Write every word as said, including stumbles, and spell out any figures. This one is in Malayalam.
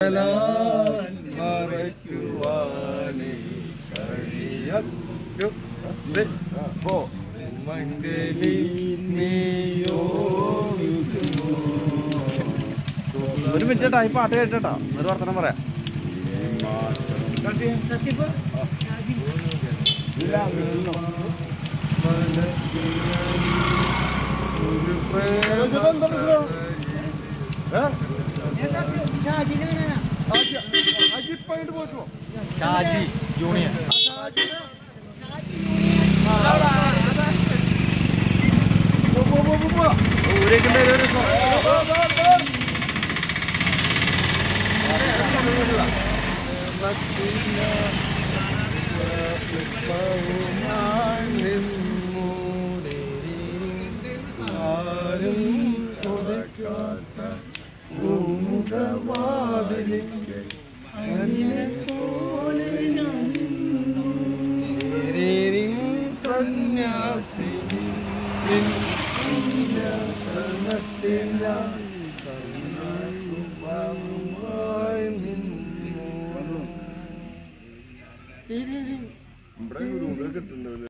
മറയ്ക്കുവാനേ കഴിയൂ മംഗലി നീയോ ഒരു മിനിറ്റ് ഈ പാട്ട് കേട്ടോ ഒരു വർത്തനം പറയാം. ഷാജി ജൂനിയർ സന്യാസി ഇവിടെ കിട്ടുന്നുണ്ട്.